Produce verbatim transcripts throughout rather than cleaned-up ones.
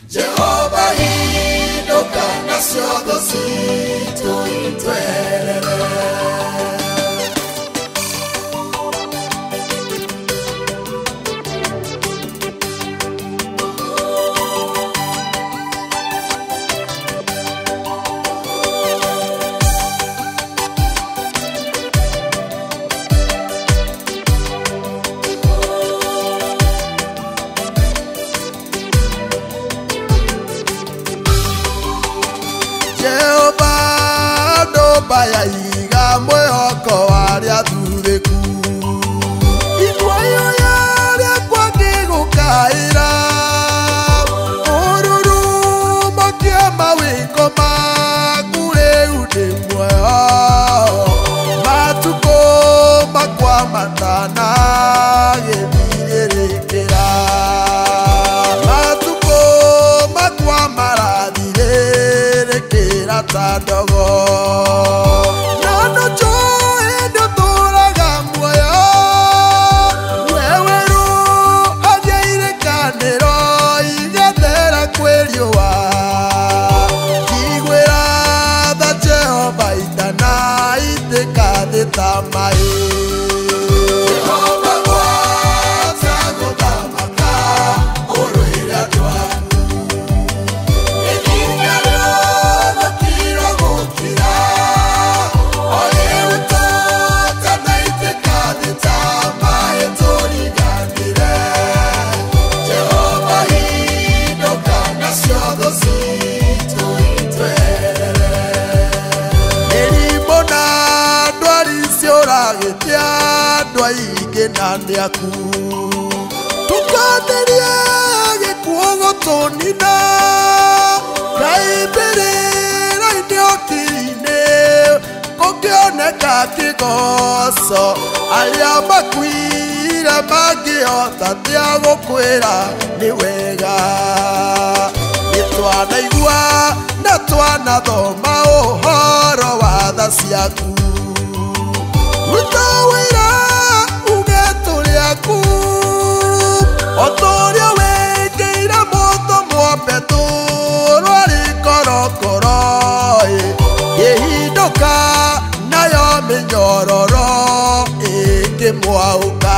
Jehova hinduka nacio thũ citũ itwerere. Baya iga mwĩhoko warĩa thuthĩku iguoyo yarĩa kwangĩgũkaĩra ũrũrũmokia mawĩko maku rĩu ndĩ muoyo matukũ makwa matanagĩthirĩrĩkĩra matukũ makwa marathirĩrĩkĩra ta ndogo Tamae Jehova gwata gũthamaka ũrũĩre andũ aku ikinya rĩothe kiro gũkira o rĩu totana itĩka thĩ tamae tũriganĩre Jehova hinduka nacio thũ citũ itwerere ũragĩtia andũ aingĩ na nĩ aku tũkanĩrie gĩkuũ gũtũnina Ngai mbĩrĩra-inĩ okiri-inĩ kũngĩoneka kĩgoco arĩa makuire mangĩhota atĩa gũkwĩra nĩ wega nĩtwanaigua na twanathoma ũhoro wa tha ciaku Utawira ugeturiaku Otoria wekeira moto mwapetu Rwari korokoro Yehinduka nayo minyororo Ikimwauka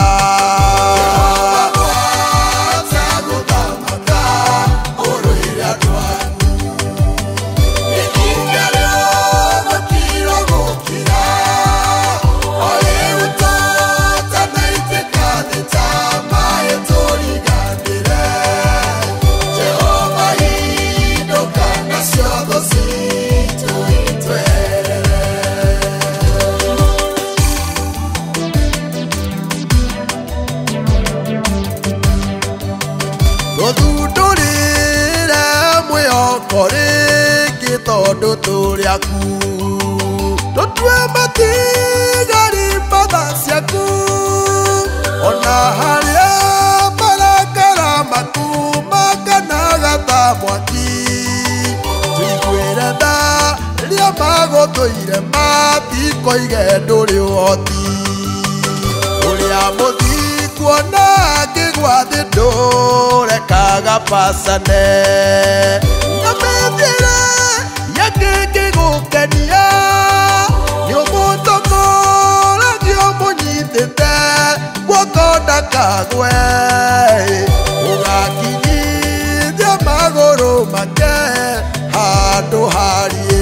Ũthundũrĩre mwĩhoko rĩngĩ tondũ tũrĩ aku tũtue matigari mbatha ciaku ona harĩa marakara maku makanaga ta mwaki tũiguĩre tha rĩrĩa magũthũire matikoige ndũrĩ ũhoti ũrĩa mũthingu kuona ngĩgwa thĩ ndũrekaga pacane na mĩthiĩre yake ngĩgũkenia nĩ ũmũtongoragio mũnyitĩte guoko ndakagwe ũgakinyithia magũrũ make handũ hariĩ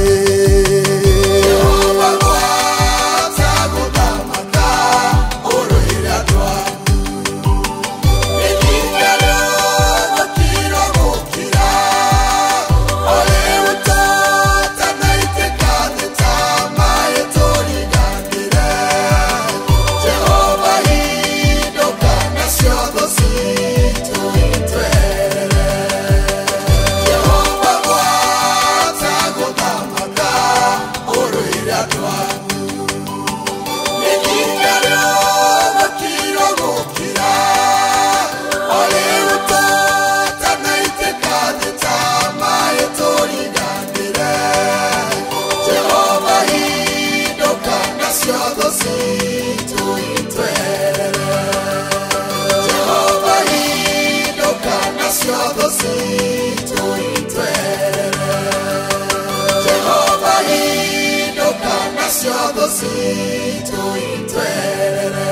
Jehova ciitũ itwerere. Jehova hinũka nacio thũ ciitũ itwerere.